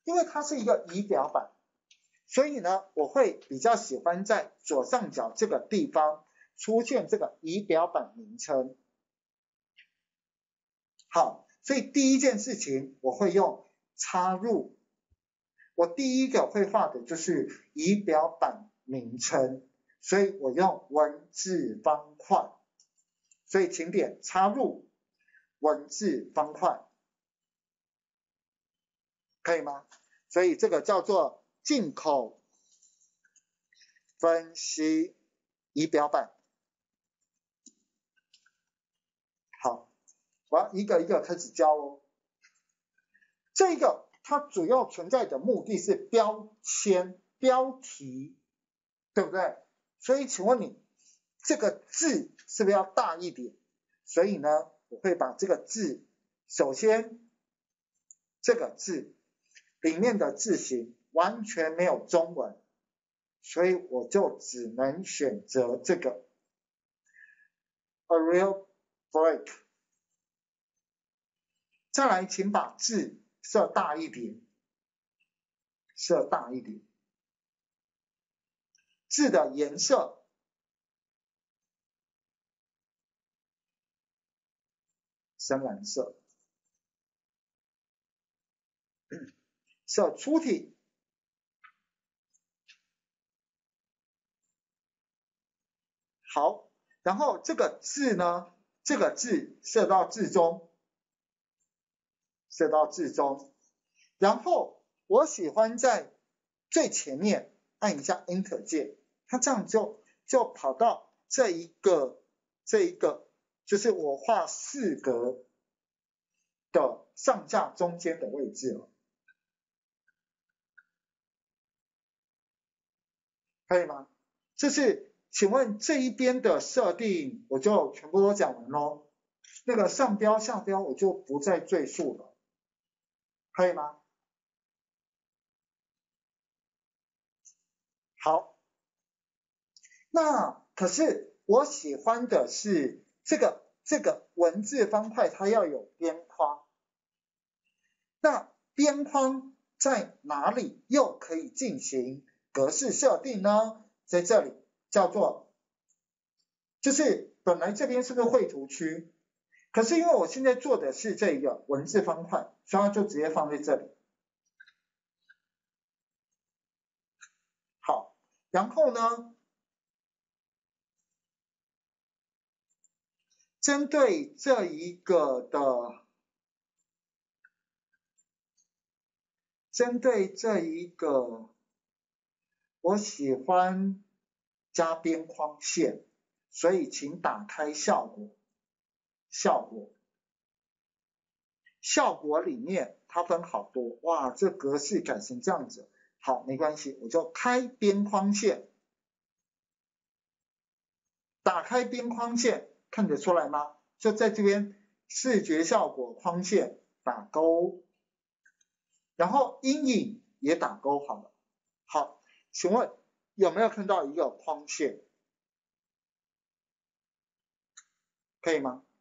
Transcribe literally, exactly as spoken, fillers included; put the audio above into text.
因为它是一个仪表板，所以呢，我会比较喜欢在左上角这个地方出现这个仪表板名称。好，所以第一件事情我会用插入，我第一个会画的就是仪表板名称，所以我用文字方块，所以请点插入文字方块，可以吗？所以这个叫做进口分析仪表板。好，我要一个一个开始教哦。这个它主要存在的目的是标签、标题，对不对？所以请问你这个字是不是要大一点？所以呢，我会把这个字，首先这个字里面的字形完全没有中文，所以我就只能选择这个 Arial break。再来，请把字设大一点，设大一点。字的颜色，深蓝色。设粗体，好，然后这个字呢，这个字设到字中，设到字中，然后我喜欢在最前面按一下 Enter 键，它这样就就跑到这一个这一个，就是我画四格的上下中间的位置了，可以吗？这是请问这一边的设定我就全部都讲完咯，那个上标下标我就不再赘述了，可以吗？好，那可是我喜欢的是这个这个文字方块它要有边框，那边框在哪里又可以进行格式设定呢？在这里叫做，就是本来这边是个绘图区，可是因为我现在做的是这个文字方块，所以它就直接放在这里。好，然后呢，针对这一个的，针对这一个，我喜欢加边框线，所以请打开效果，效果，效果里面它分好多，哇，这格式改成这样子，好，没关系，我就开边框线，打开边框线，看得出来吗？就在这边视觉效果框线打勾，然后阴影也打勾好了。好，请问有没有看到一个框线？可以吗？